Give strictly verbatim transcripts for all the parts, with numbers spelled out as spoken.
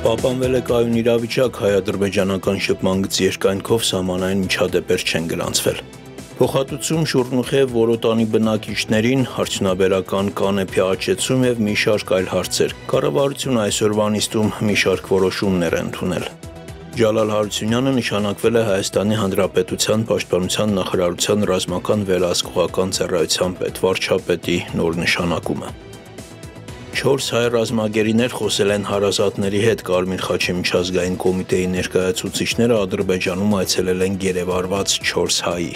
Պահպանվել է կայուն իրավիճակ, հայ-ադրբեջանական շփման գծի երկայնքով սահմանային միջադեպեր չեն գրանցվել։ Փոխհատուցում Շուռնուխև Որոտանի բնակիչներին, արդյունաբերական կանեփի աճեցում եւ մի շարք այլ հարցեր։ Կառավարությունը այսօրվա նիստում մի շարք որոշումներ է ընդունել։ Ջալալ Հարությունյանը նշանակվել է Հայաստանի Հանրապետության Պաշտպանության նախարարության ռազմական վերահսկողական ծառայության պետվարչապետի նոր նշանակումը։ Չորս հայ ռազմագերիներ խոսել են հարազատների հետ Կարմիր խաչի միջազգային կոմիտեի ներկայացուցիչները Ադրբեջանում այցելել են գերեվարված չորս հայի։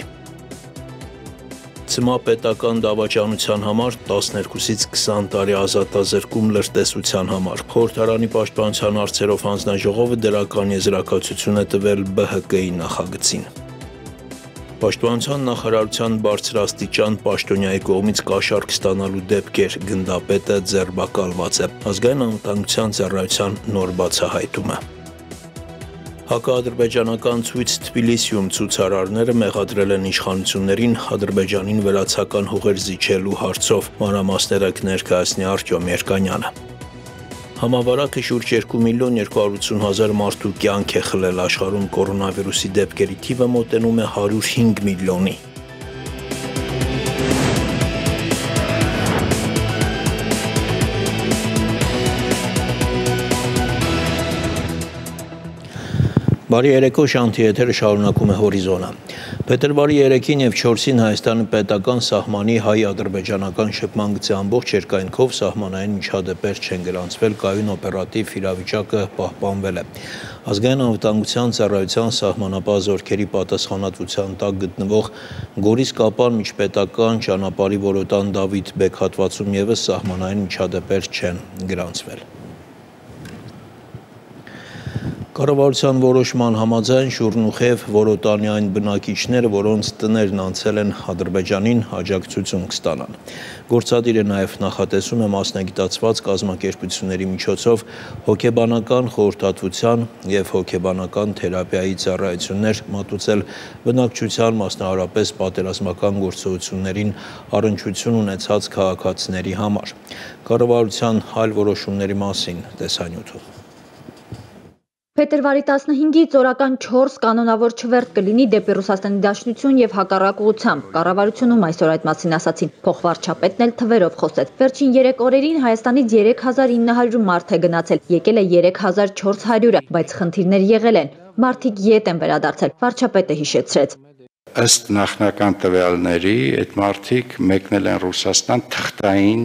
Ցմա պետական դավաճանության համար տասներկուսից քսան տարի ազատազրկում լրտեսության համար։ Խորհրդարանի պաշտպանության հարցերով հանձնաժողովը դրական եզրակացություն է տվել B H K-ի նախագծին։ Պաշտպանության նախարարության բարձրաստիճան պաշտոնյայի կողմից կաշառք ստանալու դեպքեր գնդապետը ձերբակալված է։ Ազգային անվտանգության ծառայության նոր բացահայտումը։ Հակաադրբեջանական ցույց Թբիլիսիում ցուցարարները մեղադրել են իշխանություններին Ադրբեջանին վրացական հողեր զիջելու հարցով, մանրամասները կներկայացնի Արտյոմ Երկանյանը։ Համավարակը շուրջ երկու միլիոն երկու հարյուր ութսուն հազար մարդու կյանք է խլել աշխարհում կորոնավիրուսի դեպքերի թիվը մոտենում է հարյուր հինգ միլիոնի։ Բարի երեկո, Շանթի եթերը շարունակում է Հորիզոնը։ Փետրվարի երեքին և չորսին Հայաստանի պետական սահմանի հայ-ադրբեջանական շփման գծի ամբողջ երկայնքով սահմանային միջադեպեր չեն գրանցվել, կայուն օպերատիվ իրավիճակը պահպանվել է։ Ազգային անվտանգության ծառայության սահմանապահ զորքերի պատասխանատվության տակ գտնվող Գորիս-Կապան միջպետական ճանապարհի Որոտան Դավիթ բեկ հատվածում ևս սահմանային միջադեպեր չեն գրանցվել։ Կառավարության որոշման համաձայն Շուռնուխև Որոտանի այն բնակիչները, որոնց տներն անցել են Ադրբեջանին, աջակցություն կստանան։ Գործադիր է նաև նախատեսում է մասնագիտացված կազմակերպությունների միջոցով հոգեբանական խորհրդատվության և հոգեբանական թերապիայի ծառայություններ մատուցել բնակչության, մասնավորապես պատերազմական գործողություններին առնչություն ունեցած քաղաքացիների համար։ Կառավարության այլ որոշումների մասին տեսանյութում։ Փետրվարի տասնհինգից օրական չորս կանոնավոր չվերթ կլինի դեպի Ռուսաստանի Դաշնություն և հակառակ ուղղությամբ։ Կառավարությունում այսօր այդ մասին ասացին։ Փոխվարչապետն էլ թվերով խոսեց։ Վերջին երեք օրերին Հայաստանից երեք հազար ինը հարյուր մարդ է գնացել, եկել է երեք հազար չորս հարյուրը, բայց խնդիրներ եղել են։ Մարդիկ ետ են վերադարձել, վարչապետը հիշեցրեց։ Ըստ նախնական տվյալների, այդ մարդիկ մեկնել են Ռուսաստան թղթային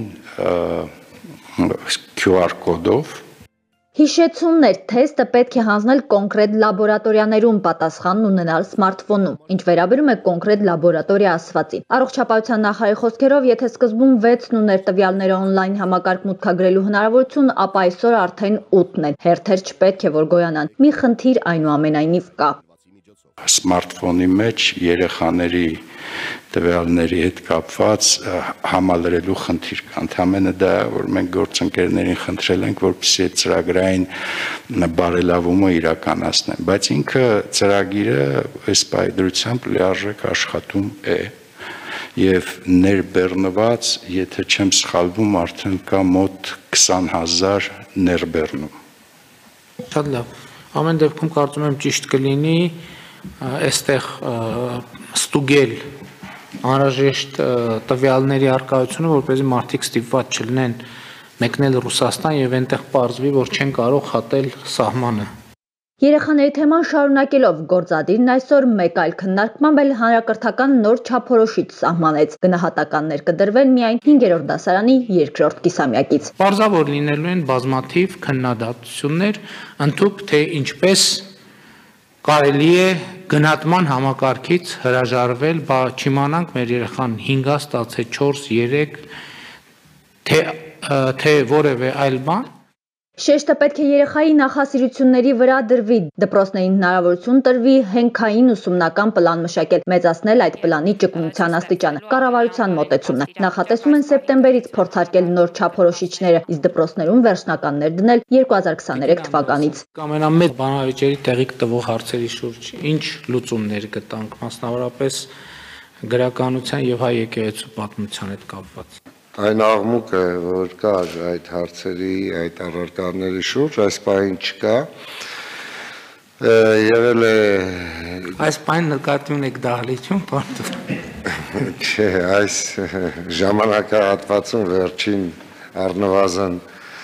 Q R կոդով։ Հիշեցումներ, թեստը պետք է հանձնել կոնկրետ լաբորատորիաներում, պատասխանն ունենալ սմարթֆոնում։ Ինչ վերաբերում է կոնկրետ լաբորատորիա ասվածին։ Առողջապահության նախարարի խոսքերով, եթե սկզբում վեցն ուներ տվյալները օնլայն համակարգ մուտքագրելու հնարավորություն, ապա այսօր արդեն ութն են։ Հերթեր չպետք է որ գոյանան։ Մի խնդիր այնուամենայնիվ կա։ Սմարթֆոնի մեջ երեխաների տվյալների հետ կապված համալրելու խնդիր կա։ Ընդհանրապես դա որ մենք գործընկերներին խնդրել ենք, որպեսզի այդ ծրագրային բարելավումը իրականացնեն, բայց ինքը ծրագիրը այս պայդրությամբ լիարժեք աշխատում է եւ ներբեռնված, եթե չեմ սխալվում, արդեն կա մոտ քսան հազար ներբեռնում։ Շատ լավ։ Ամեն դեպքում կարծում եմ ճիշտ կլինի այստեղ ստուգել անհրաժեշտ տվյալների առկայությունը, որպեսզի մարդիկ ստիպված չլինեն մեկնել Ռուսաստան եւ այնտեղ պարզվի, որ չեն կարող խատել սահմանը։ Երեխաների թեման շարունակելով գործադիրն այսօր մեկ այլ քննարկմամբ էլ հանրակրթական նոր չափորոշիչ սահմանեց։ Գնահատականներ կդրվեն միայն հինգերորդ դասարանի երկրորդ կիսամյակից։ Պարզավոր լինելու են բազմաթիվ քննադատություններ, ընդհուպ թե ինչպես կարելի է գնահատման համակարգից հրաժարվել, բա չիմանանք մեր երեխան հինգ է ստացել, չորս, երեք, թե թե որևէ այլ բան։ Շեշտը պետք է երեխայի նախասիրությունների վրա դրվի, դպրոցներին հնարավորություն տրվի հենքային ուսումնական պլան մշակել, մեծացնել այդ պլանի ճկունության աստիճանը։ Կառավարության մոտեցումն է։ Նախատեսում են սեպտեմբերից փորձարկել նոր չափորոշիչները, իսկ դպրոցներում վերջնականներ դնել երկու հազար քսաներեք թվականից։ Ամենամեծ բանավեճերի տեղիք տվող հարցերի շուրջ ինչ լուծումներ գտանք, մասնավորապես գրականության եւ հայ եկեղեցու պատմության հետ կապված։ այն աղմուկը, որ կար այդ հարցերի, այդ առարկաների շուրջ, այս պահին չկա։ Եղել է Այս պահին նկատի ունեք դահլիճում, պարոն։ Չէ, այս ժամանակահատվածում վերջին առնվազն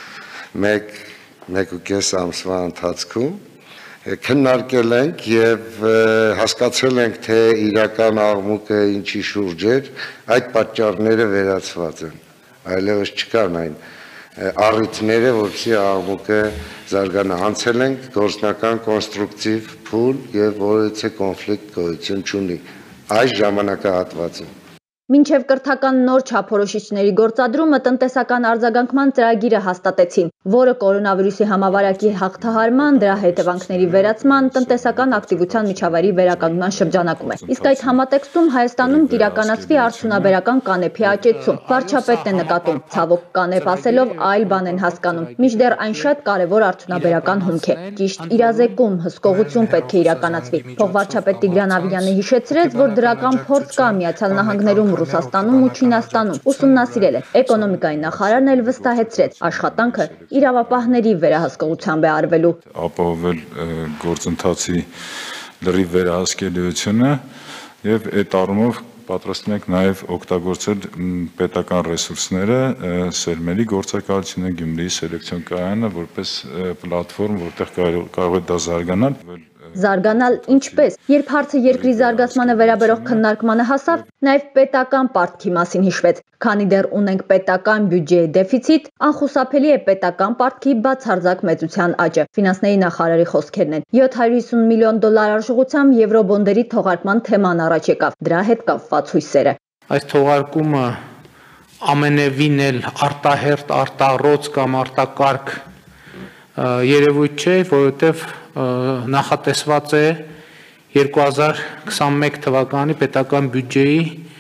մեկ մեկ ու կես ամսվա ընթացքում քննարկել ենք եւ հասկացել ենք, թե իրական աղմուկը ինչի շուրջ էր, այդ պատճառները վերացված են, այլևս չկան այն առիթները, որպեսզի աղմուկը զարգանա, անցել ենք գործնական կոնստրուկտիվ փուլ եւ որևէ կոնֆլիկտ գոյություն չունի այս ժամանակահատվածում։ Մինչև կրթական նոր չափորոշիչների գործադրումը տնտեսական արձագանքման ծրագիրը հաստատեցին, որը կորոնավիրուսի համավարակի հաղթահարման, դրա հետևանքների վերացման, տնտեսական ակտիվության միջավայրի վերականգնման շրջանակում է։ Իսկ այդ համատեքստում Հայաստանում կիրականացվի արդյունաբերական կանեփի աճեցում։ Վարչապետն է նկատում, ցավոք կանեպ ասելով այլ բան են հասկանում, մինչդեռ այն շատ կարևոր արդյունաբերական հումք է։ Ճիշտ իրազեկում, հսկողություն պետք է իրականացվի։ Փոխվարչապետ Տիգրան Ավիյանը հիշեցրեց, որ դրական փորձ կա Միացյալ Նահանգներում, Ռուսաստանում ու Չինաստանում, ուսումնասիրել է։ Էկոնոմիկայի նախարարն էլ վստահեցրեց, աշխատանքը իրավապահների վերահսկողությամբ է արվելու։ Ապահովել գործընթացի լրիվ վերահսկելիությունը եւ այդ առումով պատրաստ ենք նաեւ օգտագործել պետական ռեսուրսները, սերմերի գործակալությունը, Գյումրիի սելեկցիոն կայանը որպես պլատֆորմ, որտեղ կարող է դա զարգանալ։ Զարգանալ ինչպես, երբ հարցը երկրի զարգացմանը վերաբերող քննարկմանը հասավ, նաև պետական պարտքի մասին հիշվեց, քանի դեռ ունենք պետական բյուջեի դեֆիցիտ, անխուսափելի է պետական պարտքի բացարձակ մեծության աճը։ Ֆինանսների նախարարի խոսքերն են, յոթ հարյուր հիսուն միլիոն դոլար արժողությամբ եվրոբոնդերի թողարկման թեման առաջ եկավ, դրա հետ կապված հույսերը։ Այս թողարկումը ամենևին էլ արտահերտ, արտառոց կամ արտակարգ երևույթ չէ, որովհետև նախատեսված է երկու հազար քսանմեկ թվականի պետական բյուջեի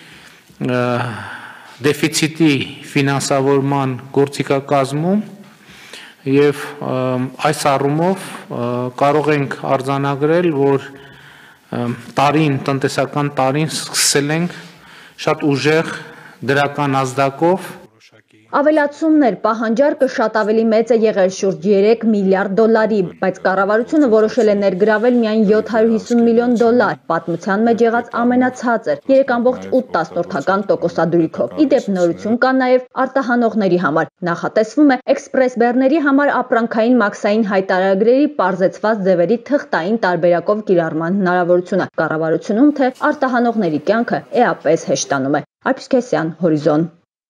դեֆիցիտի ֆինանսավորման գործիքակազմում եւ այս առումով կարող ենք արձանագրել, որ տարին, տնտեսական տարին սկսել ենք շատ ուժեղ դրական ազդակով։ Ավելացումն էր, պահանջարկը շատ ավելի մեծ է եղել, շուրջ երեք միլիարդ դոլարի, բայց կառավարությունը որոշել է ներգրավել միայն յոթ հարյուր հիսուն միլիոն դոլար, պատմության մեջ եղած ամենացածր, երեք կόμma ութ տոկոսադրույքով։ Ի դեպ նորություն կա նաև արտահանողների համար։ Նախատեսվում է էքսպրես բեռների համար ապրանքային մաքսային հայտարարագրերի պարզեցված ձևերի թղթային տարբերակով կիրառման հնարավորությունը։ Կառավարությունում թե արտահանողների կյանքը էապես հեշտանում է։ Արփիս Քեսյան, Հորիզոն։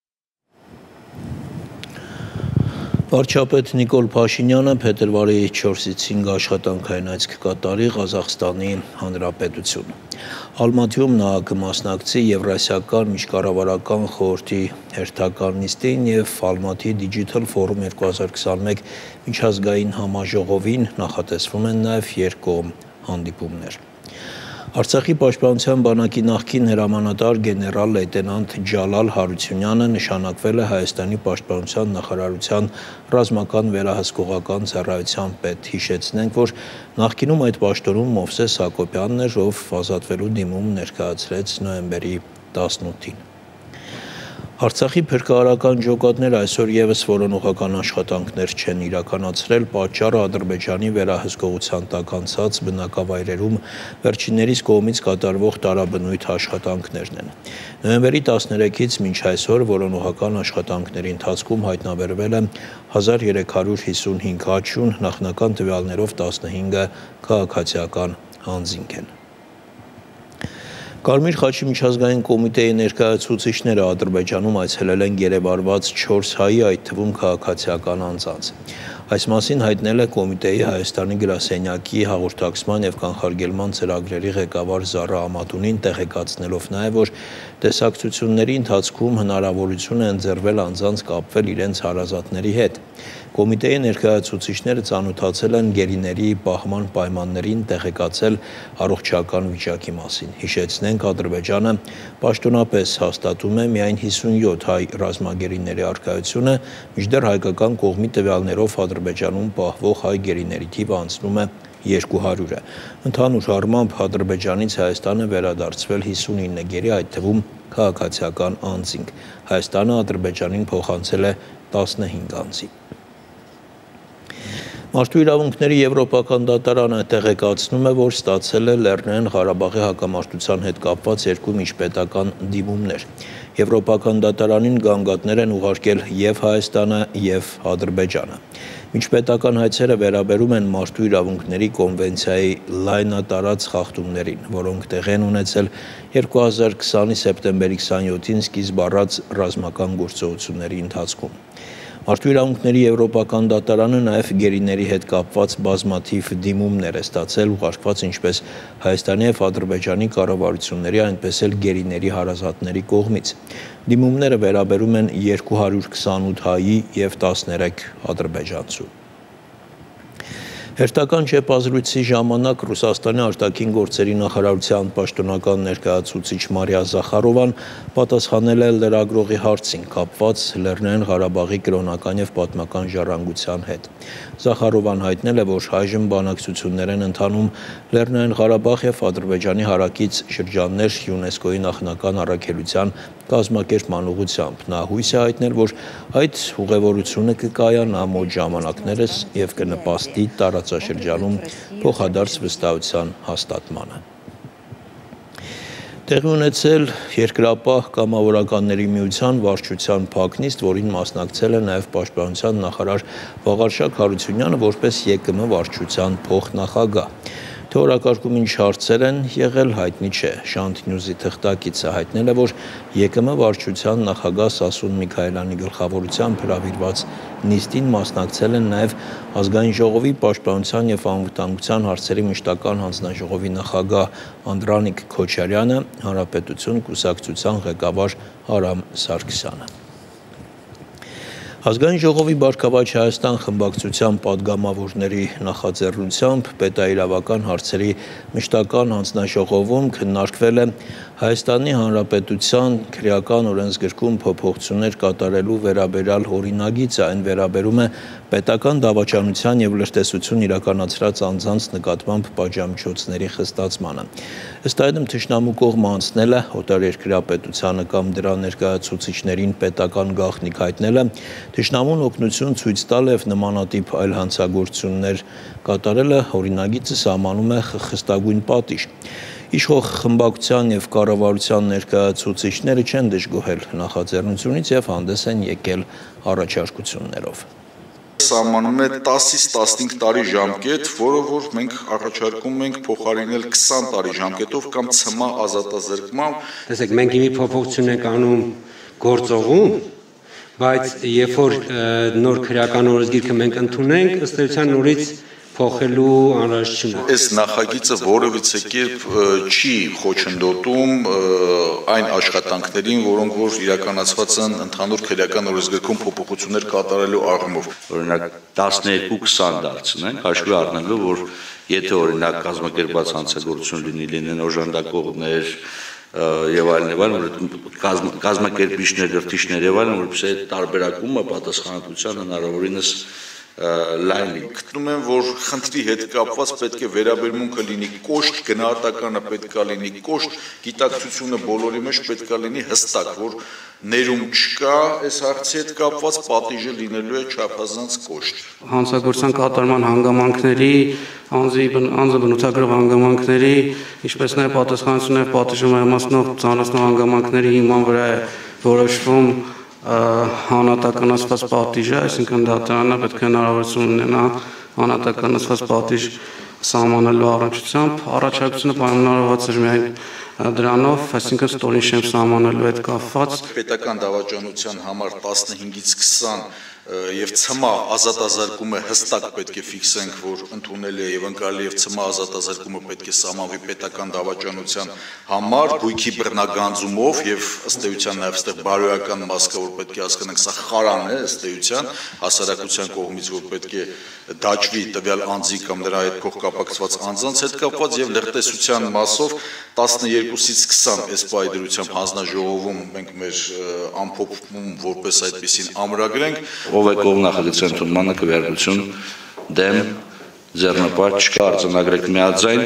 Վարչապետ Նիկոլ Փաշինյանը փետրվարի չորսից հինգ աշխատանքային այցք կկատարի Ղազախստանի Հանրապետություն։ Ալմատիում նա կմասնակցի Եվրասիական միջկառավարական խորհրդի հերթական նիստին եւ Ալմատի Digital Forum երկու հազար քսանմեկ միջազգային համաժողովին նախատեսվում են նաեւ երկկողմ հանդիպումներ։ Արցախի պաշտպանության բանակի նախկին հրամանատար գեներալ լեյտենանտ Ջալալ Հարությունյանը նշանակվել է Հայաստանի պաշտպանության նախարարության ռազմական վերահսկողական ծառայության պետ։ Հիշեցնենք, որ նախկինում այդ պաշտոնում Մովսես Հակոբյանն էր, ով ազատվելու դիմում ներկայացրեց նոյեմբերի տասնութին։ Արցախի փրկարարական ջոկատները այսօր եւս որոնողական աշխատանքներ չեն իրականացրել, պատճառը Ադրբեջանի վերահսկողության տակ անցած բնակավայրերում վերջիններիս կողմից կատարվող տարաբնույթ աշխատանքներն են։ Նոյեմբերի տասներեքից մինչ այսօր որոնողական աշխատանքների ընթացքում հայտնաբերվել է հազար երեք հարյուր հիսուն հինգ աճուն, նախնական տվյալներով տասնհինգը քաղաքացիական անձինք են։ Կարմիր խաչի միջազգային կոմիտեի ներկայացուցիչները Ադրբեջանում այցելել են գերեվարված չորս հայի, այդ թվում քաղաքացիական անձանց։ Այս մասին հայտնել է կոմիտեի Հայաստանի գրասենյակի հաղորդակցման եւ կանխարգելման ծրագրերի ղեկավար Զառա Ամատունին, տեղեկացնելով նաեւ, որ տեսակցությունների ընթացքում հնարավորություն է ընձեռվել անձանց կապվել իրենց հարազատների հետ։ Կոմիտեի ներկայացուցիչները ծանոթացել են գերիների պահման պայմաններին, տեղեկացել առողջական վիճակի մասին։ Հիշեցնենք, Ադրբեջանը պաշտոնապես հաստատում է միայն հիսունյոթ հայ ռազմագերիների առկայությունը, մինչդեռ հայկական կողմի տվյալներով Ադրբեջանում պահվող հայ գերիների թիվը անցնում է երկու հարյուրը։ Ընդհանուր առմամբ Ադրբեջանից Հայաստանը վերադարձվել հիսունինը գերի, այդ թվում քաղաքացիական անձինք։ Հայաստանը Ադրբեջանին փոխանցել է տասնհինգ անձի։ Մարդու իրավունքների եվրոպական դատարանը տեղեկացնում է, որ ստացել է Լեռնային Ղարաբաղի հակամարտության հետ կապված երկու միջպետական դիմումներ։ Եվրոպական դատարանին գանգատներ են ուղարկել և Հայաստանը, և Ադրբեջանը։ Միջպետական հայցերը վերաբերում են մարդու իրավունքների կոնվենցիայի լայնատարած խախտումներին, որոնք տեղի են ունեցել երկու հազար քսանի սեպտեմբերի քսանյոթին սկիզբ առած ռազմական գործողությունների ընթացքում։ Մարդու իրավունքների եվրոպական դատարանը նաև գերիների հետ կապված բազմաթիվ դիմումներ է ստացել, ուղարկված ինչպես Հայաստանի և Ադրբեջանի կառավարությունների, այնպես էլ գերիների հարազատների կողմից։ Դիմումները վերաբերում են երկու հարյուր քսանութ հայի և տասներեք ադրբեջանցու։ Հերթական չեպազրույցի ժամանակ Ռուսաստանի արտաքին գործերի նախարարության պաշտոնական ներկայացուցիչ Մարիա Զախարովան պատասխանել է լրագրողի հարցին կապված Լեռնային Ղարաբաղի կրոնական և պատմական ժառանգության հետ։ Զախարովան հայտնել է, որ այժմ բանակցություններ են ընթանում Լեռնային Ղարաբաղ և Ադրբեջանի հարակից շրջաններ ՅՈՒՆԵՍԿՕ-ի նախնական առաքելության կազմակերպման ուղղությամբ։ Նա հույս է հայտնել, որ այդ ուղևորությունը կկայանա մոտ ժամանակներս և կնպաստի տարածաշրջանում փոխադարձ վստահության հաստատմանը։ Տեղի ունեցել Երկրապահ կամավորականների միության վարչության փակնիստ, որին մասնակցել է նաև պաշտպանության նախարար Վաղարշակ Հարությունյանը որպես ԵԿՄ վարչության փոխնախագահ։ Թե օրակարգում ինչ հարցեր են եղել, հայտնի չէ։ Շանթ Նյուզի թղթակիցը հայտնել է, որ ԵԿՄ վարչության նախագահ Սասուն Միքայելյանի գլխավորությամբ հրավիրված նիստին մասնակցել են նաև Ազգային ժողովի պաշտպանության և անվտանգության հարցերի մշտական հանձնաժողովի նախագահ Անդրանիկ Քոչարյանը, Հանրապետություն կուսակցության ղեկավար Արամ Սարգսյանը։ Ազգային ժողովի Բարգավաճ Հայաստան խմբակցության падգամավորների նախաձեռնությամբ պետաիրավական հարցերի մշտական հանձնաժողովում քննարկվել է Հայաստանի Հանրապետության քրեական օրենսգրքում փոփոխություններ կատարելու վերաբերյալ օրինագիծը, այն վերաբերում է պետական դավաճանության և լրտեսություն իրականացրած անձանց նկատմամբ պատժամիջոցների խստացմանը։ Ըստ այդմ թշնամու կողմը անցնել է օտարերկրյա պետությանը կամ դրա ներկայացուցիչներին պետական գաղտնիք հայտնելը, թշնամուն օգնություն ցույց տալ և նմանատիպ այլ հանցագործություններ կատարելը օրինագիծը սահմանում է խստագույն պատիժ։ Իշխող խմբակցության և կառավարության ներկայացուցիչները չեն դժգոհել նախաձեռնությունից և հանդես են եկել առաջարկություններով։ Սահմանում է տասից տասնհինգ տարի ժամկետ, որը որ մենք առաջարկում ենք փոխարինել քսան տարի ժամկետով կամ ցմահ ազատազրկմամբ։ Տեսեք, մենք մի փոփոխություն ենք անում գործողում, բայց երբ որ նոր քրեական օրենսգիրքը մենք ընդունենք, ըստ էության նորից փոխելու անհրաժեշտություն է։ Այս նախագիծը որևիցե կերպ չի խոչընդոտում այն աշխատանքներին, որոնք որ իրականացված են ընդհանուր քրեական օրենսգրքում փոփոխություններ կատարելու առումով։ Օրինակ տասներկու քսան դարձնենք, հաշվի առնելով, որ եթե օրինակ կազմակերպված հանցագործություն լինի, լինեն օժանդակողներ եւ այլն եւ այլն, կազմակերպիչներ, լրտիչներ եւ այլն, որպես այդ տարբերակումը պատասխանատվության հնարավորինս լայն լինի։ Գտնում եմ, որ խնդրի հետ կապված պետք է վերաբերմունքը լինի կոշտ, գնահատականը պետք է լինի կոշտ, գիտակցությունը բոլորի մեջ պետք է լինի հստակ, որ ներում չկա, այս հարցի հետ կապված պատիժը լինելու է չափազանց կոշտ։ Հանցագործության կատարման հանգամանքների, անձի անձը բնութագրող հանգամանքների, ինչպես նաև պատասխանատվություն եւ պատիժը մեղմացնող ծանրացնող հանգամանքների հիման վրա է որոշվում հանրատականացված պատիժը, այսինքն դատարանը պետք է հնարավորություն ունենա հանրատականացված պատիժ սահմանելու առնչությամբ, առաջարկությունը պայմանավորված էր միայն դրանով, այսինքն ստորին շեմ սահմանելու հետ կապված։ Պետական դավաճանության համար տասնհինգից քսան եւ ցմա ազատազրկումը հստակ պետք է ֆիքսենք, որ ընդունելի է եւ ընկալի եւ ցմա ազատազրկումը պետք է սահմանվի պետական դավաճանության համար գույքի բռնագանձումով եւ ըստ էության նաեւ այստեղ բարոյական մասը, որ պետք է հասկանանք, սա խարան է ըստ էության հասարակության կողմից, որ պետք է դաջվի տվյալ անձի կամ նրա հետ փոխկապակցված անձանց հետ կապված եւ լրտեսության մասով տասներկուսից քսան այս պայդրությամբ հանձնաժողովում մենք մեր ամփոփում որպես այդպեսին ամրագրենք ով է կողմ նախագծի ընդունմանը քվեարկություն դեմ ձեռնպատ չկա արձանագրեք միաձայն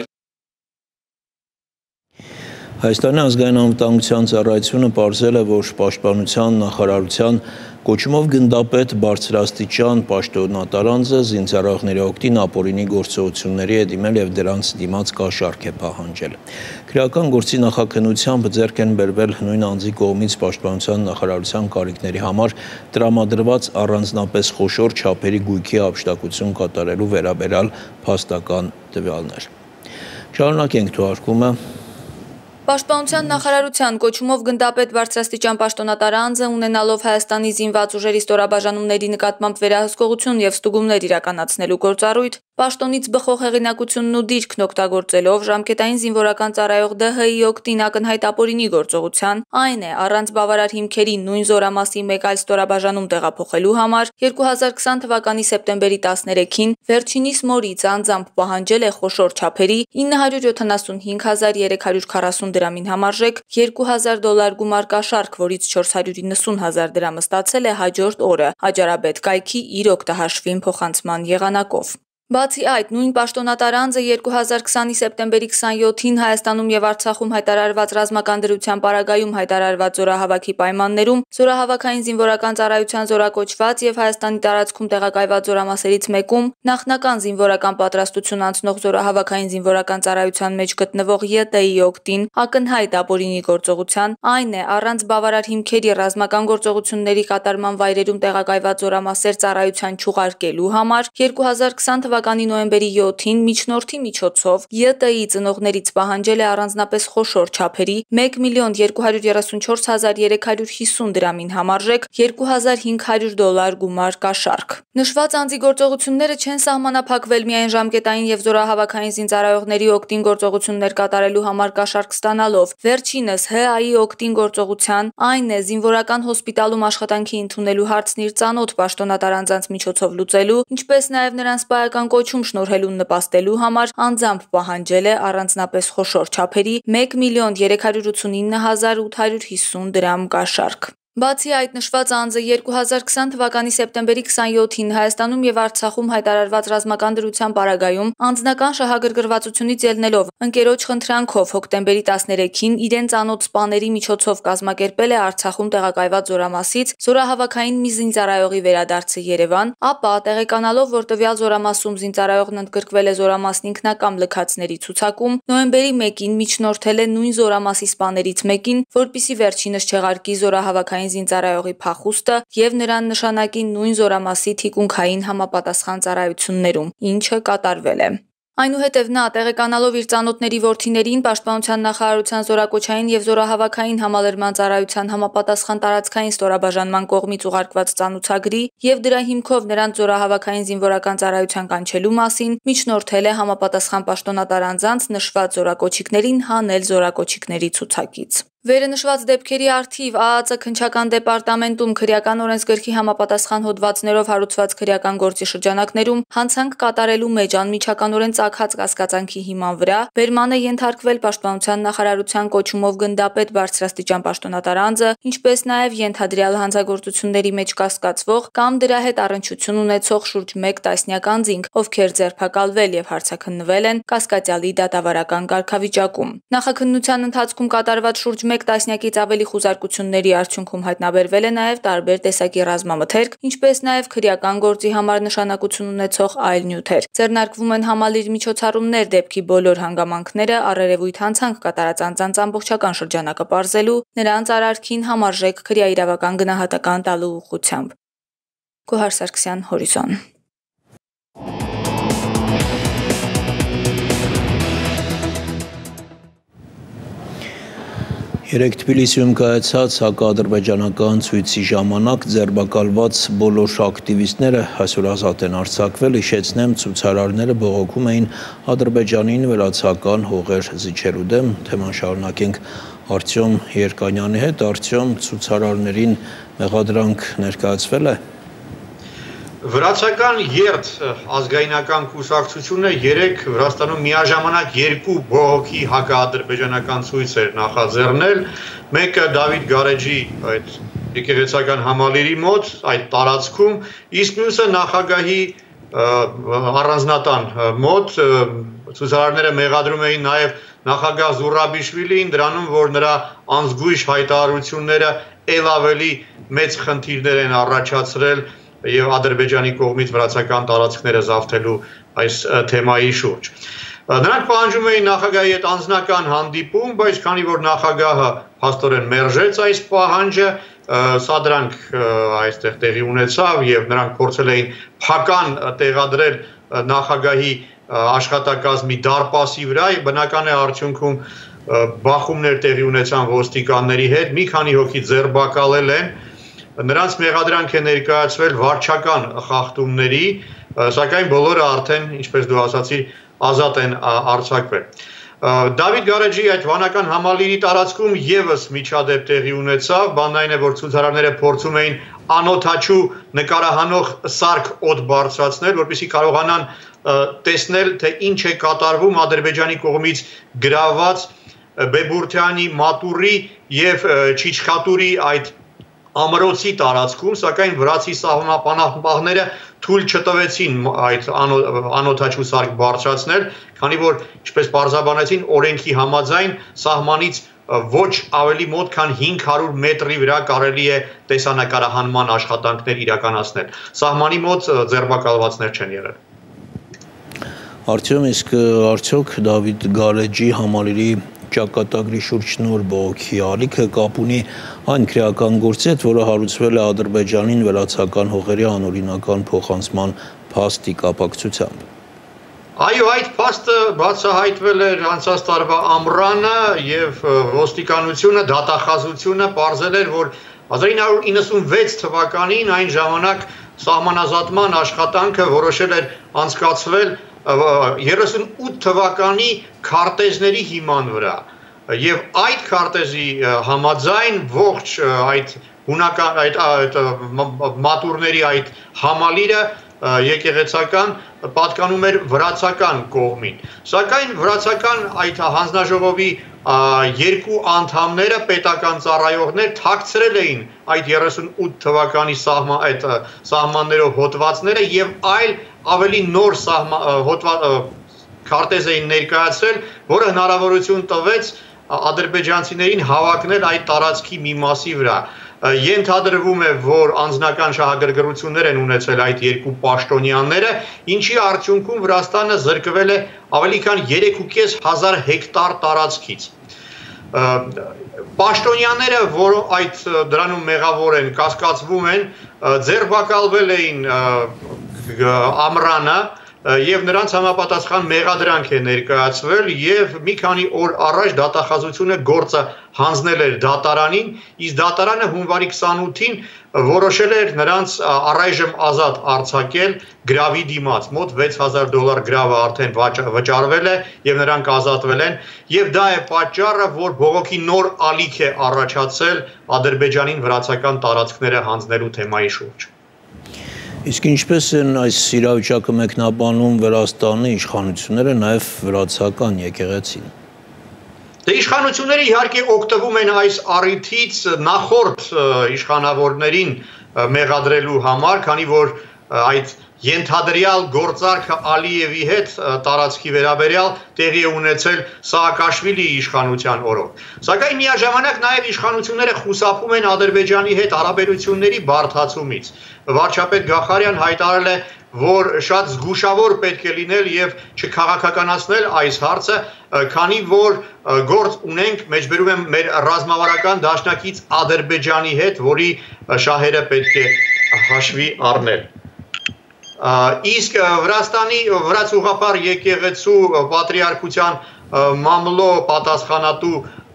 Հայաստանի ազգային անվտանգության ծառայությունը պարզել է, որ պաշտպանության նախարարության կոչումով գնդապետ բարձրաստիճան պաշտոնատար անձը զինծառայողների օգտին ապօրինի գործողությունների է դիմել եւ դրանց դիմաց կաշառք է պահանջել։ Քրեական գործի նախաքննությամբ ձեռք են բերվել նույն անձի կողմից պաշտպանության նախարարության կարիքների համար տրամադրված առանձնապես խոշոր չափերի գույքի հափշտակություն կատարելու վերաբերյալ փաստական տվյալներ։ Շարունակենք թողարկումը Պաշտպանության նախարարության կոչումով գնդապետ բարձրաստիճան պաշտոնատար անձը ունենալով Հայաստանի զինված ուժերի ստորաբաժանումների նկատմամբ վերահսկողություն եւ ստուգումներ իրականացնելու գործառույթ, պաշտոնից բխող հեղինակությունն ու դիրքն օգտագործելով ժամկետային զինվորական ծառայող ԴՀ-ի օգտին ակնհայտ ապօրինի գործողության, այն է առանց բավարար հիմքերի նույն զորամասի մեկ այլ ստորաբաժանում տեղափոխելու համար երկու հազար քսան թվականի սեպտեմբերի տասներեքին վերջինիս մորից անձամբ պահանջել է խոշոր չափերի ինը հարյուր յոթանասունհինգ հազար երեք հարյուր քառասուն դրամին համարժեք երկու հազար դոլար գումար կաշառք, որից չորս հարյուր իննսուն հազար դրամը ստացել է հաջորդ օրը Աջարաբեդ կայքի իր օգտահաշվին փոխանցման եղանակով։ Բացի այդ, նույն պաշտոնատար անձը երկու հազար քսանի սեպտեմբերի քսանյոթին Հայաստանում եւ Արցախում հայտարարված ռազմական դրության պարագայում հայտարարված զորահավաքի պայմաններում զորահավաքային զինվորական ծառայության զորակոչված եւ Հայաստանի տարածքում տեղակայված զորամասերից մեկում նախնական զինվորական պատրաստություն անցնող զորահավաքային զինվորական ծառայության մեջ գտնվող ԵՏ-ի օգտին ակնհայտ ապօրինի գործողության, այն է առանց բավարար հիմքերի ռազմական գործողությունների կատարման վայրերում տեղակայված զորամասեր ծառայության չուղարկելու համար երկու հազար քսան թվականի նոյեմբերի յոթին միջնորդի միջոցով ԵՏ-ի ծնողներից պահանջել է առանձնապես խոշոր չափերի մեկ միլիոն երկու հարյուր երեսունչորս հազար երեք հարյուր հիսուն դրամին համարժեք երկու հազար հինգ հարյուր դոլար գումար կաշառք։ Նշված անձի գործողությունները չեն սահմանափակվել միայն ժամկետային եւ զորահավաքային զինծառայողների օգտին գործողություններ կատարելու համար կաշառք ստանալով։ Վերջինս ՀԱ-ի օգտին գործողության, այն է զինվորական հոսպիտալում աշխատանքի ընդունելու հարցն իր ծանոթ պաշտոնատար անձանց միջոցով լուծելու, ինչպես նաեւ նրանց սպայական կոչում շնորհելուն նպաստելու համար անձամբ պահանջել է առանձնապես խոշոր չափերի մեկ միլիոն երեք հարյուր ութսունինը հազար ութ հարյուր հիսուն դրամ կաշառք։ Բացի այդ, նշված անձը երկու հազար քսան թվականի սեպտեմբերի քսանյոթին Հայաստանում եւ Արցախում հայտարարված ռազմական դրության պարագայում անձնական շահագրգռվածությունից ելնելով ընկերոջ խնդրանքով հոկտեմբերի տասներեքին իրեն ծանոթ սպաների միջոցով կազմակերպել է Արցախում տեղակայված զորամասից զորահավաքային մի զինծառայողի վերադարձը Երևան, ապա տեղեկանալով, որ տվյալ զորամասում զինծառայողն ընդգրկվել է զորամասն ինքնակամ լքածների ցուցակում, նոյեմբերի մեկին միջնորդել է նույն զորամասի սպաներից մեկին, որպիսի վերջինս չեղարկի զորահավաքային զինծառայողի փախուստը եւ նրան նշանակի նույն զորամասի թիկունքային համապատասխան ծառայություններում, ինչը կատարվել է։ Այնուհետև նա տեղեկանալով իր ծանոթների որդիներին պաշտպանության նախարարության զորակոչային եւ զորահավաքային համալրման ծառայության համապատասխան տարածքային ստորաբաժանման կողմից ուղարկված ծանոթագրի եւ դրա հիմքով նրանց զորահավաքային զինվորական ծառայության կանչելու մասին միջնորդել է համապատասխան պաշտոնատար անձանց նշված զորակոչիկներին հանել զորակոչիկների ցուցակից։ Վերնշված դեպքերի արդիվ ԱԱԾ քննչական դեպարտամենտում քրեական օրենսգրքի համապատասխան հոդվածներով հարուցված քրեական գործի շրջանակներում հանցանք կատարելու մեջ անմիջականորեն ծագած կասկածանքի հիման վրա բերման է ենթարկվել պաշտպանության նախարարության կոչումով գնդապետ բարձրաստիճան պաշտոնատար անձը, ինչպես նաև ենթադրյալ հանցագործությունների մեջ կասկածվող կամ դրա հետ առնչություն ունեցող շուրջ մեկ տասնյակ անձինք, ովքեր ձերբակալվել եւ հարցաքննվել են կասկածյալի դատավարական կարգավիճակում։ Նախաքննության ընթացքում կատարված շուրջ մեկ տասնյակից ավելի խուզարկությունների արդյունքում հայտնաբերվել է նաև տարբեր տեսակի ռազմամթերք, ինչպես նաև քրեական գործի համար նշանակություն ունեցող այլ նյութեր։ Ձեռնարկվում են համալիր միջոցառումներ դեպքի բոլոր հանգամանքները առերևույթ հանցանք կատարած անձանց ամբողջական շրջանակը պարզելու, նրանց արարքին համարժեք քրեաիրավական գնահատական տալու ուղղությամբ։ Գոհար Սարգսյան, Հորիզոն։ Երեկ Թբիլիսիում կայացած հակաադրբեջանական ցույցի ժամանակ ձերբակալված բոլոր ակտիվիստները այսօր ազատ են արձակվել, հիշեցնեմ, ցուցարարները բողոքում էին Ադրբեջանին վերացական հողեր զիջելու դեմ, թեման շարունակենք Արտյոմ Երկանյանի հետ, Արտյոմ, ցուցարարներին մեղադրանք ներկայացվել է։ Վրացական երթ ազգայնական կուսակցությունը երեք Վրաստանում միաժամանակ երկու բողոքի հակաադրբեջանական ցույց էր նախաձեռնել, մեկը Դավիթ Գարեջի այդ եկեղեցական համալիրի մոտ, այդ տարածքում, իսկ մյուսը նախագահի առանձնատան մոտ, ցուցարարները մեղադրում էին նաև նախագահ Զուրաբիշվիլիին դրանում, որ նրա անզգույշ հայտարարությունները ել ավելի մեծ խնդիրներ են առաջացրել եւ Ադրբեջանի կողմից վրացական տարածքները զավթելու այս թեմայի շուրջ։ Նրանք պահանջում էին նախագահի հետ անձնական հանդիպում, բայց քանի որ նախագահը փաստորեն մերժեց այս պահանջը, սա դրանք այստեղ տեղի ունեցավ եւ նրանք փորձել էին փական տեղադրել նախագահի աշխատակազմի դարպասի վրա, բնական է արդյունքում բախումներ տեղի ունեցան ոստիկանների հետ, մի քանի հոգի ձերբակալել են։ Նրանց մեղադրանք է ներկայացվել վարչական խախտումների, սակայն բոլորը արդեն, ինչպես դու ասացիր, ազատ են արձակվել։ Դավիթ Գարեջի այդ վանական համալիրի տարածքում ևս միջադեպ տեղի ունեցավ, բանն այն է, որ ցուցարարները փորձում էին անօդաչու նկարահանող սարք օդ բարձրացնել, որպեսզի կարողանան տեսնել, թե ինչ է կատարվում Ադրբեջանի կողմից գրաված Բեբուրթյանի, Մատուրի եւ Չիչխատուրի այդ ամրոցի տարածքում, սակայն վրացի սահմանապահները թույլ չտվեցին այդ անօդաչու սարք բարձրացնել, քանի որ, ինչպես պարզաբանեցին, օրենքի համաձայն սահմանից ոչ ավելի մոտ, քան հինգ հարյուր մետրի վրա կարելի է տեսանկարահանման աշխատանքներ իրականացնել։ Սահմանի մոտ ձերբակալվածներ չեն եղել։ Արտյոմ, իսկ արդյոք Դավիթ Գարեջի համալիրի ճակատագրի շուրջ նոր բողոքի ալիքը կապ ունի այն քրեական գործի հետ, որը հարուցվել է Ադրբեջանին վերացական հողերի անօրինական փոխանցման փաստի կապակցությամբ։ Այո, այդ փաստը բացահայտվել էր անցած տարվա ամռանը եւ ոստիկանությունը, դատախազությունը պարզել էր, որ հազար ինը հարյուր իննսունվեց թվականին այն ժամանակ սահմանազատման աշխատանքը որոշել էր անցկացվել երեսունութ թվականի քարտեզների հիման վրա եւ այդ քարտեզի համաձայն ողջ այդ հունական այդ մատուրների այդ համալիրը եկեղեցական պատկանում էր վրացական կողմին, սակայն վրացական այդ հանձնաժողովի երկու անդամները պետական ծառայողներ թաքցրել էին այդ երեսունութ թվականի այդ սահմաններով հոդվածները եւ այլ ավելի նոր քարտեզ էին ներկայացրել, որը հնարավորություն տվեց ադրբեջանցիներին հավակնել այդ տարածքի մի մասի վրա։ Ենթադրվում է, որ անձնական շահագրգռություններ են ունեցել այդ երկու պաշտոնյաները, ինչի արդյունքում Վրաստանը զրկվել է ավելի քան երեք ու կես հազար հեկտար տարածքից։ Պաշտոնյաները, որ այդ դրանում մեղավոր են, կասկածվում են, ձերբակալվել էին ամռանը եւ նրանց համապատասխան մեղադրանք է ներկայացվել եւ մի քանի օր առաջ դատախազությունը գործը հանձնել էր դատարանին, իսկ դատարանը հունվարի քսանութին որոշել էր նրանց առայժմ ազատ արձակել գրավի դիմաց, մոտ վեց հազար դոլար գրավը արդեն վճարվել է եւ նրանք ազատվել են եւ դա է պատճառը, որ բողոքի նոր ալիք է առաջացել Ադրբեջանին վրացական տարածքները հանձնելու թեմայի շուրջ։ Իսկ ինչպես են այս իրավիճակը մեկնաբանում Վրաստանի իշխանությունները, նաև վրացական եկեղեցին։ Դե իշխանությունները իհարկե օգտվում են այս առիթից նախորդ իշխանավորներին մեղադրելու համար, քանի որ այդ ենթադրյալ գործարքը Ալիևի հետ տարածքի վերաբերյալ տեղի է ունեցել Սաակաշվիլիի իշխանության օրոք։ Սակայն միաժամանակ նաև իշխանությունները խուսափում են Ադրբեջանի հետ հարաբերությունների բարդացումից։ Վարչապետ Գախարյան հայտարարել է, որ շատ զգուշավոր պետք է լինել եւ չքաղաքականացնել այս հարցը, քանի որ գործ ունենք, մեջբերում եմ մեր ռազմավարական դաշնակից Ադրբեջանի հետ, որի շահերը պետք է հաշվի առնել։ Իսկ Վրաստանի վրաց ուղղափառ եկեղեցու պատրիարքության մամլո պատասխանատու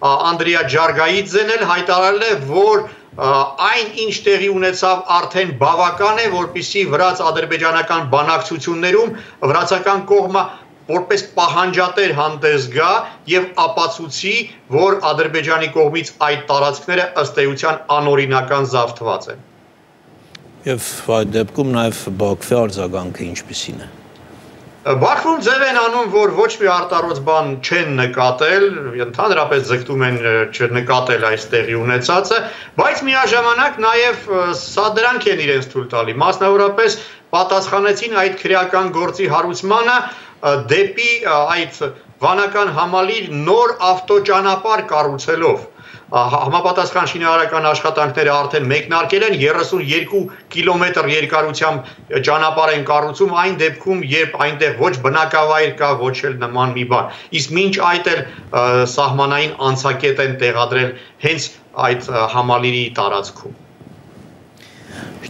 Անդրեա Ջարգայիձեն էլ հայտարարել է, որ այն ինչ տեղի ունեցավ արդեն բավական է, որպեսզի վրաց ադրբեջանական բանակցություններում վրացական կողմը որպես պահանջատեր հանդես գա եւ ապացուցի, որ Ադրբեջանի կողմից այդ տարածքները ըստ էության անօրինական զավթված են։ Եվ այդ դեպքում նաեւ Բաքվի արձագանքը ինչպիսին է։ Բաքվում ձև են անում, որ ոչ մի արտառոց բան չեն նկատել, ընդհանրապես ձգտում են չնկատել այս տեղի ունեցածը, բայց միաժամանակ նաև սա դրանք են իրենց թույլ տալի, մասնավորապես պատասխանեցին այդ քրեական գործի հարուցմանը դեպի այդ վանական համալիր նոր ավտոճանապարհ կառուցելով։ Համապատասխան շինարարական աշխատանքները արդեն մեկնարկել են, երեսունյոթ կիլոմետր երկարությամբ ճանապարհ են կառուցում այն դեպքում, երբ այնտեղ ոչ բնակավայր կա, ոչ էլ նման մի բան։ Իսկ մինչ այդ էլ սահմանային անցակետ են տեղադրել հենց այդ համալիրի տարածքում։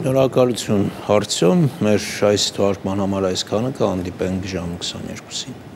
Շնորհակալություն հարցում, մեր այս թողարկման համար այսքանը, կհանդիպենք ժամը քսաներկուսին։